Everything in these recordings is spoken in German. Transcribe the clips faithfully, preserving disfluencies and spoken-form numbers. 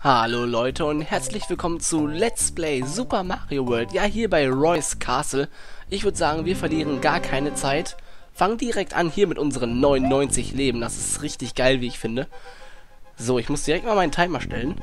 Hallo Leute und herzlich willkommen zu Let's Play Super Mario World. Ja, hier bei Roy's Castle. Ich würde sagen, wir verlieren gar keine Zeit. Fangen direkt an hier mit unseren neunundneunzig Leben. Das ist richtig geil, wie ich finde. So, ich muss direkt mal meinen Timer stellen.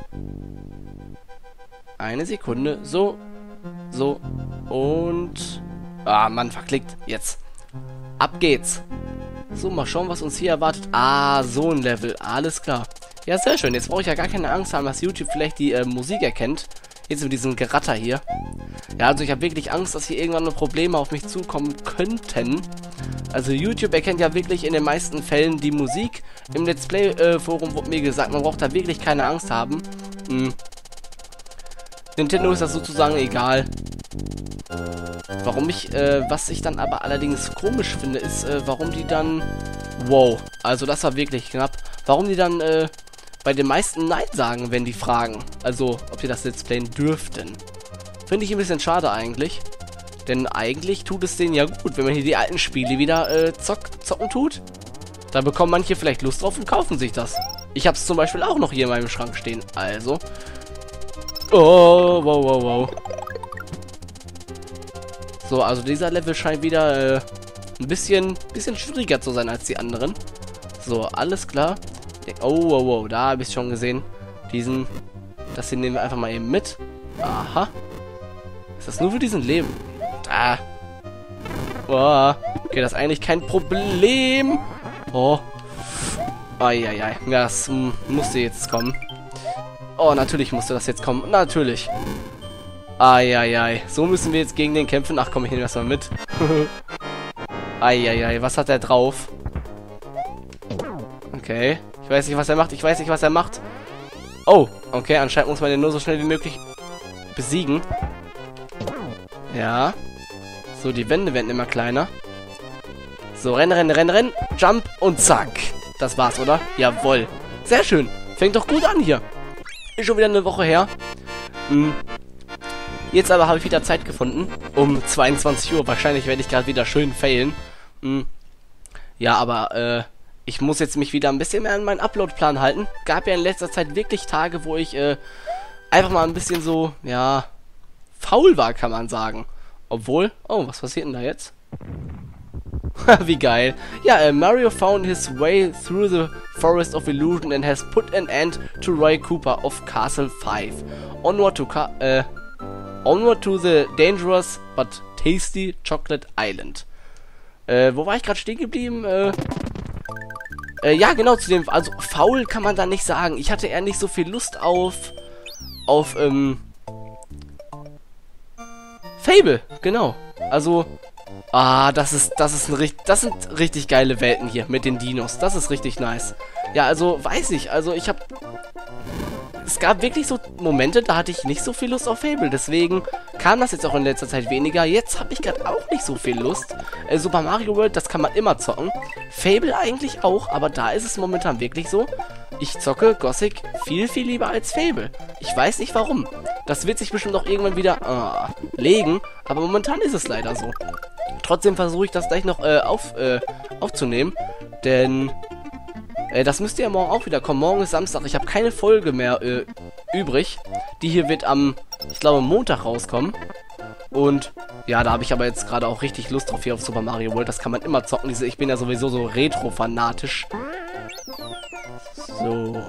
Eine Sekunde. So. So. Und... Ah, Mann, verklickt. Jetzt. Ab geht's. So, mal schauen, was uns hier erwartet. Ah, so ein Level. Alles klar. Ja, sehr schön. Jetzt brauche ich ja gar keine Angst haben, dass YouTube vielleicht die äh, Musik erkennt. Jetzt mit diesem Geratter hier. Ja, also ich habe wirklich Angst, dass hier irgendwann noch Probleme auf mich zukommen könnten. Also YouTube erkennt ja wirklich in den meisten Fällen die Musik. Im Let's Play-Forum äh, wurde mir gesagt, man braucht da wirklich keine Angst haben. Hm. Nintendo ist das sozusagen egal. Warum ich, äh, was ich dann aber allerdings komisch finde, ist, äh, warum die dann... Wow, also das war wirklich knapp. Warum die dann, äh, bei den meisten Nein sagen, wenn die fragen. Also, ob die das Let's Playen dürften. Finde ich ein bisschen schade eigentlich. Denn eigentlich tut es denen ja gut, wenn man hier die alten Spiele wieder, äh, zock, zocken tut. Da bekommen manche vielleicht Lust drauf und kaufen sich das. Ich habe es zum Beispiel auch noch hier in meinem Schrank stehen. Also... Oh, wow, wow, wow. So, also dieser Level scheint wieder äh, ein bisschen, bisschen schwieriger zu sein als die anderen. So, alles klar. Oh, wow, wow, da habe ich schon gesehen. Diesen, das hier nehmen wir einfach mal eben mit. Aha. Ist das nur für diesen Leben? Da. Oh. Okay, das ist eigentlich kein Problem. Oh. Eieiei. Ja, das m, musste jetzt kommen. Oh, natürlich musste das jetzt kommen. Natürlich. Eieiei. So müssen wir jetzt gegen den kämpfen. Ach komm, ich nehme das mal mit. Eieiei. Was hat er drauf? Okay. Ich weiß nicht, was er macht. Ich weiß nicht, was er macht. Oh. Okay, anscheinend muss man den nur so schnell wie möglich besiegen. Ja. So, die Wände werden immer kleiner. So, rennen, rennen, rennen, rennen. Jump und zack. Das war's, oder? Jawohl. Sehr schön. Fängt doch gut an hier. Ist schon wieder eine Woche her. Hm. Jetzt aber habe ich wieder Zeit gefunden. Um zweiundzwanzig Uhr. Wahrscheinlich werde ich gerade wieder schön failen. Hm. Ja, aber äh, ich muss jetzt mich wieder ein bisschen mehr an meinen Upload-Plan halten. Gab ja in letzter Zeit wirklich Tage, wo ich äh, einfach mal ein bisschen so, ja, faul war, kann man sagen. Obwohl... Oh, was passiert denn da jetzt? Wie geil. Ja, uh, Mario found his way through the Forest of Illusion and has put an end to Roy Cooper of Castle five. Onward to Ca uh, onward to the dangerous but tasty Chocolate Island. Äh, wo war ich gerade stehen geblieben? Äh, äh, ja, genau, zu dem... Also, faul kann man da nicht sagen. Ich hatte eher nicht so viel Lust auf... Auf, ähm... Fable, genau. Also... Ah, das ist, das ist ein richtig, das sind richtig geile Welten hier mit den Dinos. Das ist richtig nice. Ja, also, weiß ich, also ich hab... Es gab wirklich so Momente, da hatte ich nicht so viel Lust auf Fable. Deswegen kam das jetzt auch in letzter Zeit weniger. Jetzt habe ich gerade auch nicht so viel Lust. Äh, Super Mario World, das kann man immer zocken. Fable eigentlich auch, aber da ist es momentan wirklich so. Ich zocke Gothic viel, viel lieber als Fable. Ich weiß nicht warum. Das wird sich bestimmt auch irgendwann wieder ah, legen, aber momentan ist es leider so. Trotzdem versuche ich das gleich noch äh, auf, äh, aufzunehmen, denn äh, das müsste ja morgen auch wieder kommen. Morgen ist Samstag, ich habe keine Folge mehr äh, übrig. Die hier wird am, ich glaube, Montag rauskommen. Und ja, da habe ich aber jetzt gerade auch richtig Lust drauf hier auf Super Mario World. Das kann man immer zocken. Diese, ich bin ja sowieso so retro-fanatisch. So.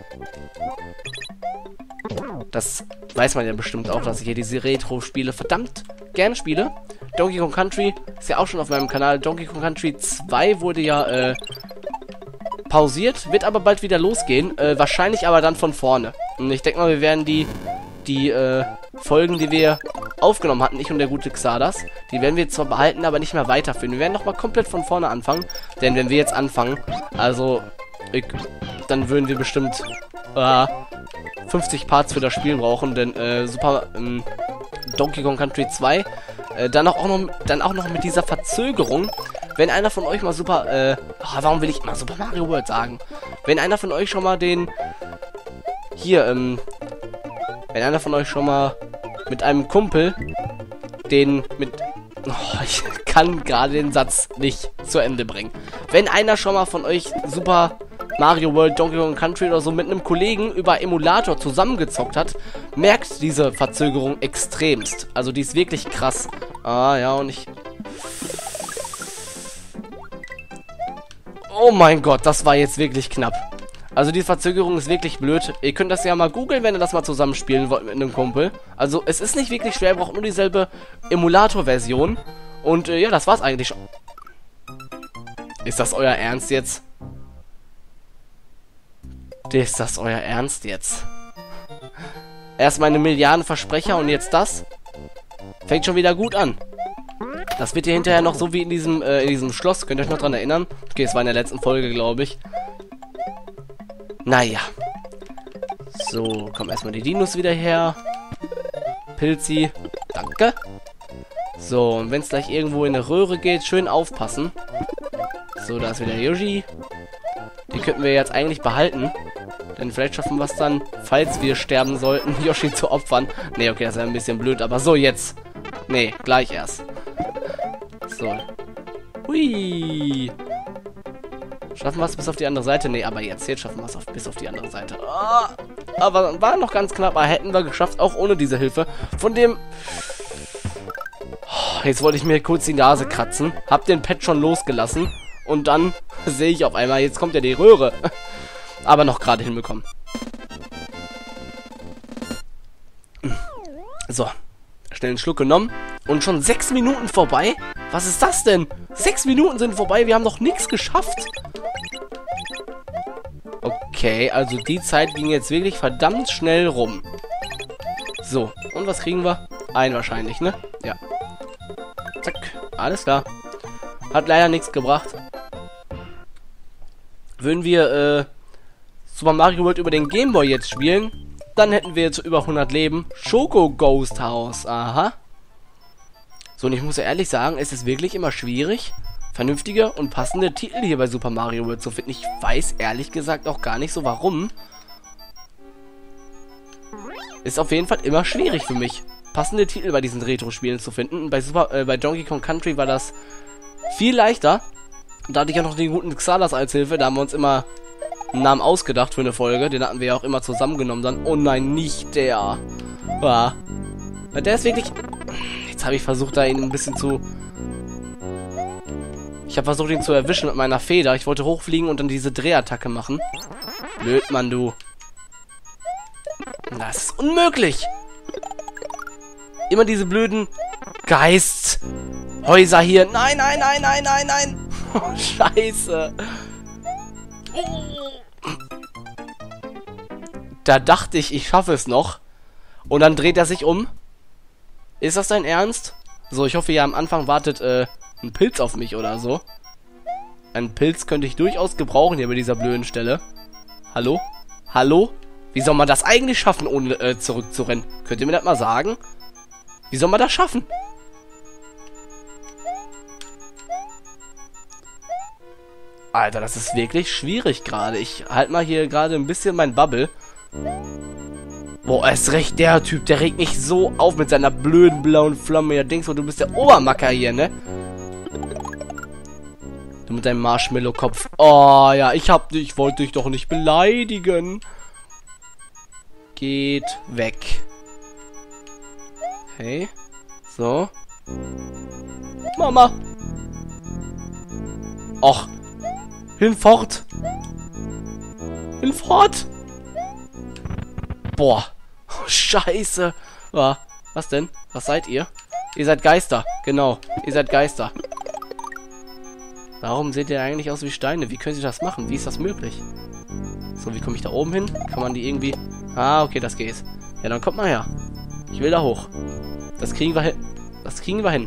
Das weiß man ja bestimmt auch, dass ich hier diese Retro-Spiele verdammt gerne spiele. Donkey Kong Country ist ja auch schon auf meinem Kanal. Donkey Kong Country zwei wurde ja äh, pausiert, wird aber bald wieder losgehen. Äh, wahrscheinlich aber dann von vorne. Und ich denke mal, wir werden die, die äh, Folgen, die wir aufgenommen hatten, ich und der gute Xardas, die werden wir zwar behalten, aber nicht mehr weiterführen. Wir werden nochmal komplett von vorne anfangen. Denn wenn wir jetzt anfangen, also ich, dann würden wir bestimmt äh, fünfzig Parts für das Spiel brauchen, denn äh, Super ähm, Donkey Kong Country zwei, äh, dann auch noch dann auch noch mit dieser Verzögerung. Wenn einer von euch mal Super, äh, oh, warum will ich immer Super Mario World sagen? Wenn einer von euch schon mal den hier, ähm, wenn einer von euch schon mal mit einem Kumpel den mit oh, ich kann gerade den Satz nicht zu Ende bringen. Wenn einer schon mal von euch Super Mario World, Donkey Kong Country oder so mit einem Kollegen über Emulator zusammengezockt hat, merkt diese Verzögerung extremst. Also die ist wirklich krass. Ah, ja, und ich... Oh mein Gott, das war jetzt wirklich knapp. Also die Verzögerung ist wirklich blöd. Ihr könnt das ja mal googeln, wenn ihr das mal zusammenspielen wollt mit einem Kumpel. Also es ist nicht wirklich schwer, ihr braucht nur dieselbe Emulator-Version. Und äh, ja, das war's eigentlich schon. Ist das euer Ernst jetzt? Ist das euer Ernst jetzt? Erst meine Milliardenversprecher und jetzt das? Fängt schon wieder gut an. Das wird hier hinterher noch so wie in diesem, äh, in diesem Schloss. Könnt ihr euch noch dran erinnern? Okay, es war in der letzten Folge, glaube ich. Naja. So, kommen erstmal die Dinos wieder her. Pilzi. Danke. So, und wenn es gleich irgendwo in eine Röhre geht, schön aufpassen. So, da ist wieder Yoshi. Die könnten wir jetzt eigentlich behalten. Denn vielleicht schaffen wir es dann, falls wir sterben sollten, Yoshi zu opfern. Ne, okay, das ist ein bisschen blöd, aber so jetzt. Ne, gleich erst. So. Hui. Schaffen wir es bis auf die andere Seite? Ne, aber jetzt. Jetzt schaffen wir es auf, bis auf die andere Seite. Oh, aber war noch ganz knapp. Aber hätten wir geschafft, auch ohne diese Hilfe. Von dem... Oh, jetzt wollte ich mir kurz die Nase kratzen. Hab den Pet schon losgelassen. Und dann sehe ich auf einmal, jetzt kommt ja die Röhre. Aber noch gerade hinbekommen. So. Schnell einen Schluck genommen. Und schon sechs Minuten vorbei? Was ist das denn? Sechs Minuten sind vorbei, wir haben noch nichts geschafft. Okay, also die Zeit ging jetzt wirklich verdammt schnell rum. So, und was kriegen wir? Ein wahrscheinlich, ne? Ja. Zack, alles klar. Hat leider nichts gebracht. Würden wir, äh, Super Mario World über den Gameboy jetzt spielen, dann hätten wir jetzt über hundert Leben. Schoko Ghost House, aha. So, und ich muss ja ehrlich sagen, es ist wirklich immer schwierig, vernünftige und passende Titel hier bei Super Mario World zu finden. Ich weiß ehrlich gesagt auch gar nicht so warum. Ist auf jeden Fall immer schwierig für mich, passende Titel bei diesen Retro-Spielen zu finden. Bei, Super, äh, bei Donkey Kong Country war das viel leichter. Da hatte ich ja noch den guten Xalas als Hilfe. Da haben wir uns immer einen Namen ausgedacht für eine Folge. Den hatten wir ja auch immer zusammengenommen dann. Oh nein, nicht der. Ja. Der ist wirklich... Jetzt habe ich versucht, da ihn ein bisschen zu... Ich habe versucht, ihn zu erwischen mit meiner Feder. Ich wollte hochfliegen und dann diese Drehattacke machen. Blöd, Mann, du. Das ist unmöglich. Immer diese blöden Geisthäuser hier. Nein, nein, nein, nein, nein, nein. Oh, Scheiße. Da dachte ich, ich schaffe es noch. Und dann dreht er sich um. Ist das dein Ernst? So, ich hoffe, ja, am Anfang wartet äh, ein Pilz auf mich oder so. Ein Pilz könnte ich durchaus gebrauchen hier bei dieser blöden Stelle. Hallo? Hallo? Wie soll man das eigentlich schaffen, ohne äh, zurückzurennen? Könnt ihr mir das mal sagen? Wie soll man das schaffen? Alter, das ist wirklich schwierig gerade. Ich halte mal hier gerade ein bisschen mein Bubble. Boah, erst recht der Typ, der regt mich so auf mit seiner blöden blauen Flamme. Ja, denkst du, du bist der Obermacker hier, ne? Du mit deinem Marshmallow-Kopf. Oh, ja, ich hab dich, ich wollte dich doch nicht beleidigen. Geht weg. Okay. So. Mama. Och. Hinfort. Hinfort. Boah. Oh, Scheiße. Ah, was denn? Was seid ihr? Ihr seid Geister. Genau. Ihr seid Geister. Warum seht ihr eigentlich aus wie Steine? Wie können sie das machen? Wie ist das möglich? So, wie komme ich da oben hin? Kann man die irgendwie... Ah, okay, das geht. Ja, dann kommt mal her. Ich will da hoch. Das kriegen wir hin. Das kriegen wir hin.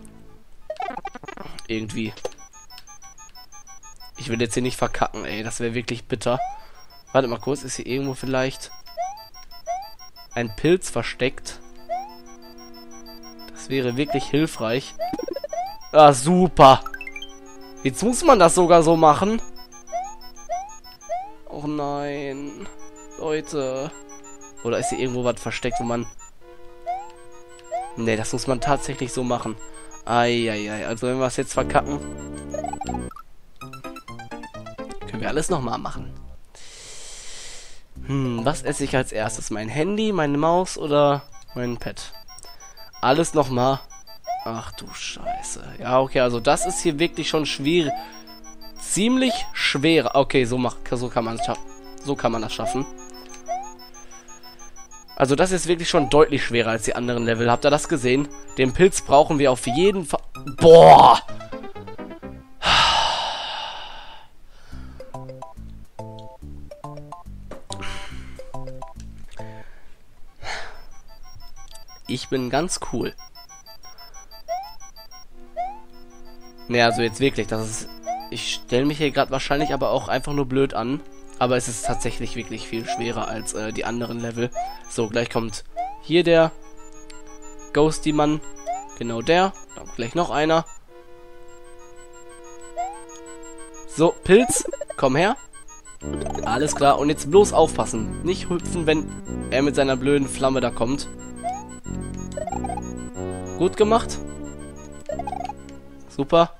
Irgendwie. Ich will jetzt hier nicht verkacken, ey. Das wäre wirklich bitter. Warte mal kurz. Ist hier irgendwo vielleicht ein Pilz versteckt? Das wäre wirklich hilfreich. Ah, super. Jetzt muss man das sogar so machen. Oh nein. Leute. Oder ist hier irgendwo was versteckt, wo man... Ne, das muss man tatsächlich so machen. Eieiei. Also wenn wir es jetzt verkacken... Können Können wir alles nochmal machen. Hm, was esse ich als erstes? Mein Handy, meine Maus oder mein Pad? Alles nochmal. Ach du Scheiße. Ja, okay, also das ist hier wirklich schon schwierig. Ziemlich schwer. Okay, so, mach, so kann man es schaffen. So kann man das schaffen. Also das ist wirklich schon deutlich schwerer als die anderen Level. Habt ihr das gesehen? Den Pilz brauchen wir auf jeden Fall... Boah! Ich bin ganz cool. Ne, also jetzt wirklich, das ist... Ich stelle mich hier gerade wahrscheinlich aber auch einfach nur blöd an. Aber es ist tatsächlich wirklich viel schwerer als äh, die anderen Level. So, gleich kommt hier der Ghosty-Mann. Genau der. Dann gleich noch einer. So, Pilz, komm her. Alles klar, und jetzt bloß aufpassen. Nicht hüpfen, wenn er mit seiner blöden Flamme da kommt. Gut gemacht. Super.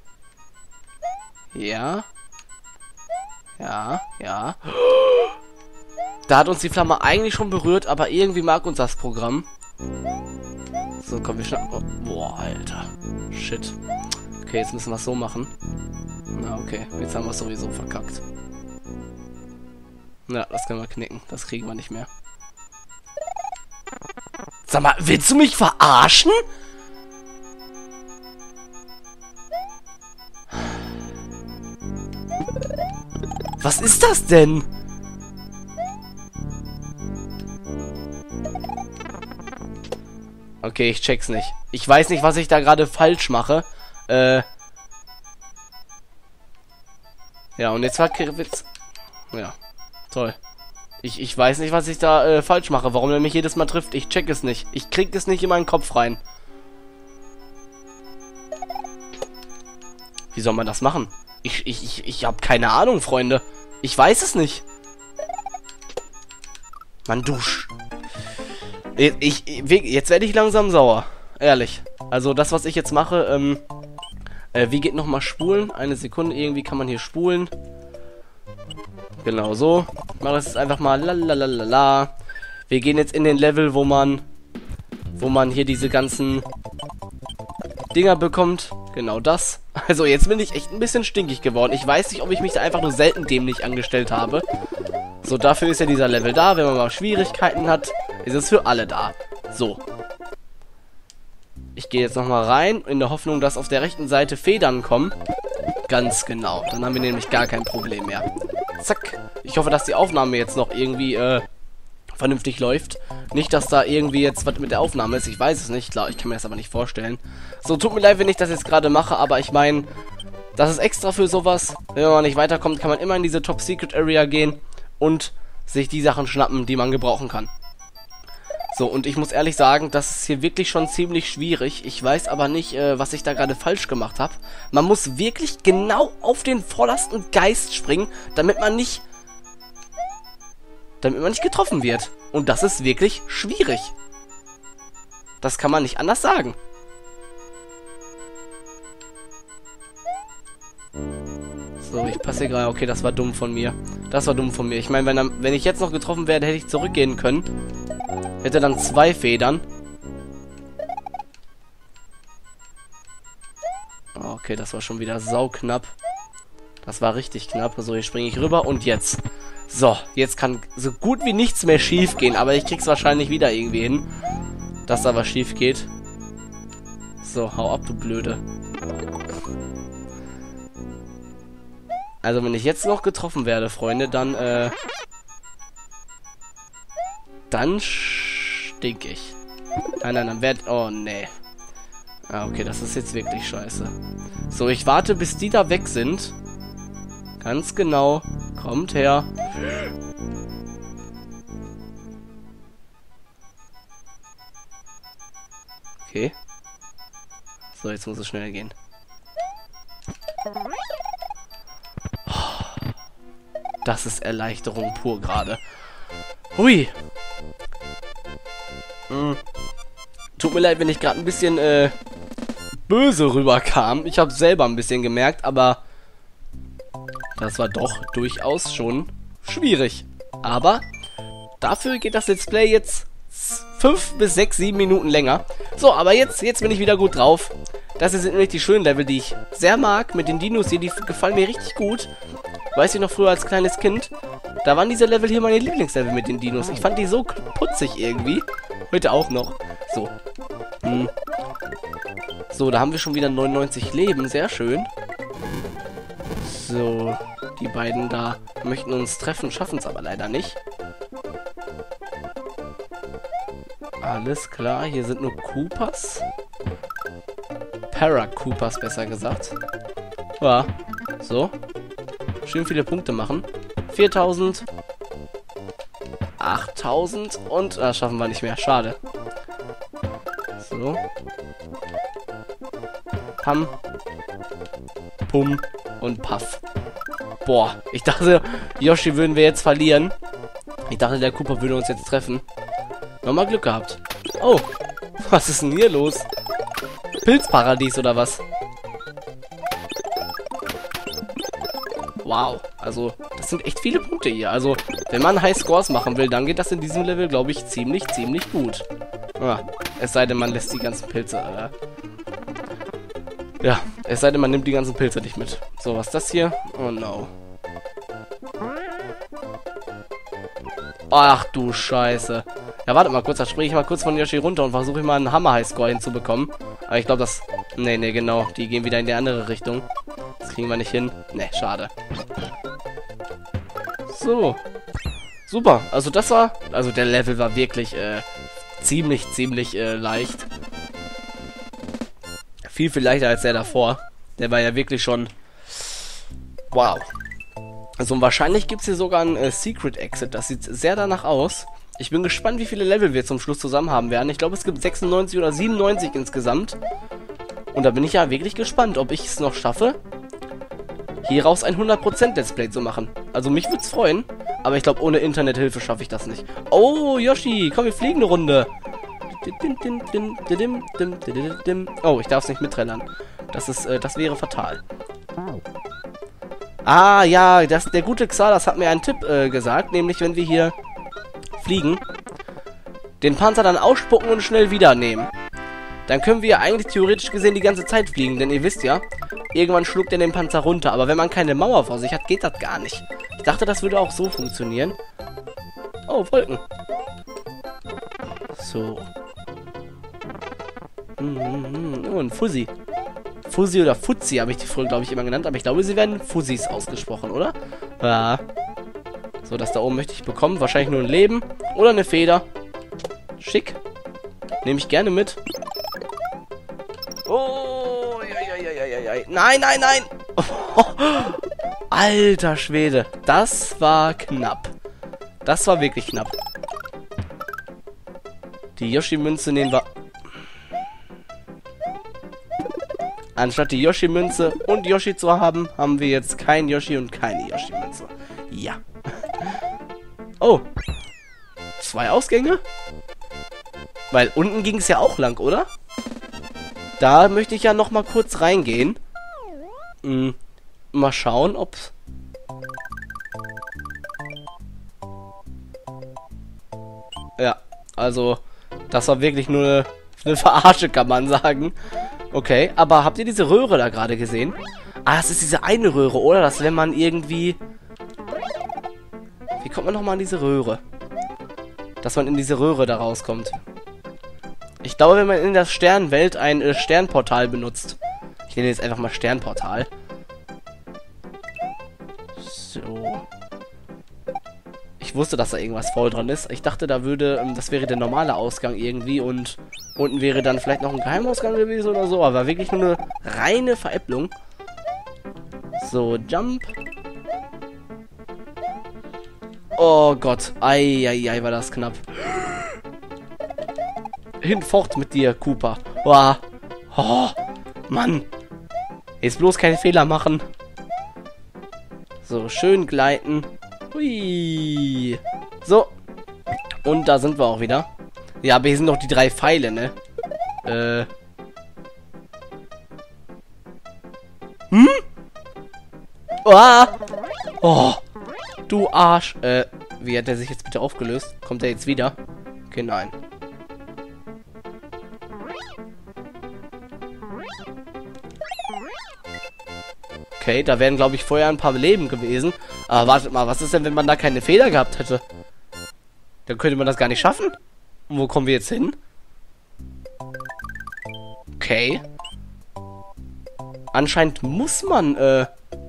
Ja. Ja, ja. Da hat uns die Flamme eigentlich schon berührt, aber irgendwie mag uns das Programm. So, komm, wir schnappen. Oh, boah, Alter. Shit. Okay, jetzt müssen wir es so machen. Na, okay. Jetzt haben wir es sowieso verkackt. Na, das können wir knicken. Das kriegen wir nicht mehr. Sag mal, willst du mich verarschen? Was ist das denn? Okay, ich check's nicht. Ich weiß nicht, was ich da gerade falsch mache. Äh. Ja, und jetzt war Witz. Ja, toll. Ich, ich weiß nicht, was ich da äh, falsch mache. Warum er mich jedes Mal trifft. Ich check es nicht. Ich krieg es nicht in meinen Kopf rein. Wie soll man das machen? Ich, ich, ich, ich habe keine Ahnung, Freunde. Ich weiß es nicht. Mann, dusch. Ich, ich, jetzt werde ich langsam sauer. Ehrlich. Also das, was ich jetzt mache, ähm... Äh, wie geht nochmal spulen? Eine Sekunde, irgendwie kann man hier spulen. Genau so. Ich mache das jetzt einfach mal lalalala. Wir gehen jetzt in den Level, wo man... Wo man hier diese ganzen... Dinger bekommt. Genau das. Also jetzt bin ich echt ein bisschen stinkig geworden. Ich weiß nicht, ob ich mich da einfach nur selten dämlich angestellt habe. So, dafür ist ja dieser Level da. Wenn man mal Schwierigkeiten hat, ist es für alle da. So. Ich gehe jetzt nochmal rein, in der Hoffnung, dass auf der rechten Seite Federn kommen. Ganz genau. Dann haben wir nämlich gar kein Problem mehr. Zack. Ich hoffe, dass die Aufnahme jetzt noch irgendwie, äh, vernünftig läuft. Nicht, dass da irgendwie jetzt was mit der Aufnahme ist. Ich weiß es nicht. Klar, ich kann mir das aber nicht vorstellen. So, tut mir leid, wenn ich das jetzt gerade mache, aber ich meine, das ist extra für sowas. Wenn man nicht weiterkommt, kann man immer in diese Top-Secret-Area gehen und sich die Sachen schnappen, die man gebrauchen kann. So, und ich muss ehrlich sagen, das ist hier wirklich schon ziemlich schwierig. Ich weiß aber nicht, äh, was ich da gerade falsch gemacht habe. Man muss wirklich genau auf den vordersten Geist springen, damit man nicht... damit man nicht getroffen wird. Und das ist wirklich schwierig. Das kann man nicht anders sagen. So, ich passe hier gerade... Okay, das war dumm von mir. Das war dumm von mir. Ich meine, wenn, wenn ich jetzt noch getroffen werde, hätte ich zurückgehen können. Hätte dann zwei Federn. Okay, das war schon wieder sauknapp. Das war richtig knapp. So, hier springe ich rüber und jetzt. So, jetzt kann so gut wie nichts mehr schief gehen. Aber ich krieg's wahrscheinlich wieder irgendwie hin, dass da was schief geht. So, hau ab, du Blöde. Also, wenn ich jetzt noch getroffen werde, Freunde, dann, äh... Dann stink ich. Nein, nein, dann werd... Oh, nee. Ah, okay, das ist jetzt wirklich scheiße. So, ich warte, bis die da weg sind. Ganz genau. Kommt her. Okay. So, jetzt muss es schnell gehen. Das ist Erleichterung pur gerade. Hui. Hm. Tut mir leid, wenn ich gerade ein bisschen äh, böse rüberkam. Ich habe selber ein bisschen gemerkt, aber Das war doch durchaus schon schwierig. Aber dafür geht das Let's Play jetzt fünf bis sechs, sieben Minuten länger. So, aber jetzt, jetzt bin ich wieder gut drauf. Das sind nämlich die schönen Level, die ich sehr mag. Mit den Dinos hier, die gefallen mir richtig gut. Weiß ich noch früher als kleines Kind. Da waren diese Level hier meine Lieblingslevel mit den Dinos. Ich fand die so putzig irgendwie. Heute auch noch. So. Hm. So, da haben wir schon wieder neunundneunzig Leben. Sehr schön. So. Die beiden da möchten uns treffen, schaffen es aber leider nicht. Alles klar. Hier sind nur Koopas. Para-Koopas, besser gesagt. Ja. So. Schön viele Punkte machen. viertausend. achttausend. Und, das schaffen wir nicht mehr. Schade. So. Pam. Pum. Und Paff. Boah. Ich dachte, Yoshi würden wir jetzt verlieren. Ich dachte, der Koopa würde uns jetzt treffen. Nochmal Glück gehabt. Oh. Was ist denn hier los? Pilzparadies oder was? Wow, also das sind echt viele Punkte hier. Also, wenn man High Scores machen will, dann geht das in diesem Level, glaube ich, ziemlich, ziemlich gut. Ja, es sei denn, man lässt die ganzen Pilze, äh ja, es sei denn, man nimmt die ganzen Pilze nicht mit. So, was ist das hier? Oh no. Ach du Scheiße. Ja, warte mal kurz, da springe ich mal kurz von Yoshi runter und versuche ich mal einen Hammer-High-Score hinzubekommen. Aber ich glaube, das... Nee, nee, genau. Die gehen wieder in die andere Richtung. Das kriegen wir nicht hin. Nee, schade. So. Super. Also das war... Also der Level war wirklich äh, ziemlich, ziemlich äh, leicht. Viel, viel leichter als der davor. Der war ja wirklich schon... Wow. Also wahrscheinlich gibt es hier sogar ein äh, Secret Exit. Das sieht sehr danach aus. Ich bin gespannt, wie viele Level wir zum Schluss zusammen haben werden. Ich glaube, es gibt sechsundneunzig oder siebenundneunzig insgesamt. Und da bin ich ja wirklich gespannt, ob ich es noch schaffe, hieraus ein hundert Prozent Let's Play zu machen. Also mich würde es freuen, aber ich glaube, ohne Internethilfe schaffe ich das nicht. Oh, Yoshi, komm, wir fliegen eine Runde. Oh, ich darf es nicht mitträllern. Das ist, äh, das wäre fatal. Ah, ja, das, der gute Xalas hat mir einen Tipp äh, gesagt, nämlich wenn wir hier fliegen, den Panzer dann ausspucken und schnell wieder nehmen. Dann können wir eigentlich theoretisch gesehen die ganze Zeit fliegen, denn ihr wisst ja, irgendwann schluckt er den Panzer runter, aber wenn man keine Mauer vor sich hat, geht das gar nicht. Ich dachte, das würde auch so funktionieren. Oh, Wolken. So. Oh, ein Fuzzi. Fuzzi oder Fuzzi habe ich die früher, glaube ich, immer genannt, aber ich glaube, sie werden Fuzzis ausgesprochen, oder? Ja. So, das da oben möchte ich bekommen. Wahrscheinlich nur ein Leben oder eine Feder. Schick. Nehme ich gerne mit. Oh, ja, ja, ja, ja, ja. Nein, nein, nein. Oh, alter Schwede. Das war knapp. Das war wirklich knapp. Die Yoshi-Münze nehmen wir... Anstatt die Yoshi-Münze und Yoshi zu haben, haben wir jetzt kein Yoshi und keine Yoshi-Münze. Ja. Oh. Zwei Ausgänge? Weil unten ging es ja auch lang, oder? Da möchte ich ja noch mal kurz reingehen. Hm. Mal schauen, ob... Ja, also... Das war wirklich nur eine, eine Verarsche, kann man sagen. Okay, aber habt ihr diese Röhre da gerade gesehen? Ah, das ist diese eine Röhre, oder? Das, wenn man irgendwie... Wie kommt man nochmal an diese Röhre? Dass man in diese Röhre da rauskommt. Ich glaube, wenn man in der Sternenwelt ein äh, Sternportal benutzt. Ich nenne jetzt einfach mal Sternportal. So. Ich wusste, dass da irgendwas faul dran ist. Ich dachte, da würde, ähm, das wäre der normale Ausgang irgendwie und unten wäre dann vielleicht noch ein Geheimausgang gewesen oder so, aber wirklich nur eine reine Veräpplung. So, Jump. Oh Gott. Eieiei, war das knapp. Hinfort mit dir, Koopa. Oh, oh, Mann. Jetzt bloß keine Fehler machen. So, schön gleiten. Hui. So. Und da sind wir auch wieder. Ja, aber hier sind noch die drei Pfeile, ne? Äh. Hm? Ah! Oh, du Arsch. Äh, wie hat der sich jetzt bitte aufgelöst? Kommt er jetzt wieder? Okay, nein. Okay, da wären, glaube ich, vorher ein paar Leben gewesen. Aber wartet mal, was ist denn, wenn man da keine Feder gehabt hätte? Dann könnte man das gar nicht schaffen. Und wo kommen wir jetzt hin? Okay. Anscheinend muss man, äh...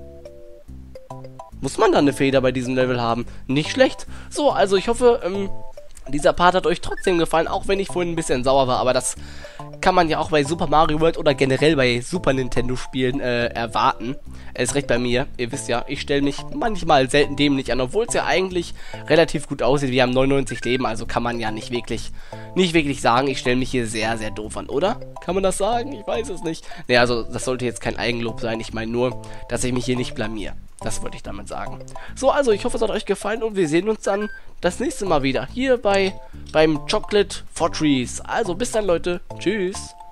muss man da eine Feder bei diesem Level haben. Nicht schlecht. So, also ich hoffe, ähm... dieser Part hat euch trotzdem gefallen, auch wenn ich vorhin ein bisschen sauer war, aber das kann man ja auch bei Super Mario World oder generell bei Super Nintendo Spielen äh, erwarten. Er ist recht bei mir, ihr wisst ja, ich stelle mich manchmal selten dämlich an, obwohl es ja eigentlich relativ gut aussieht. Wir haben neunundneunzig Leben, also kann man ja nicht wirklich, nicht wirklich sagen, ich stelle mich hier sehr, sehr doof an, oder? Kann man das sagen? Ich weiß es nicht. Ne, also das sollte jetzt kein Eigenlob sein, ich meine nur, dass ich mich hier nicht blamier. Das wollte ich damit sagen. So, also ich hoffe, es hat euch gefallen und wir sehen uns dann das nächste Mal wieder hier bei beim Chocolate Fortress. Also bis dann, Leute. Tschüss.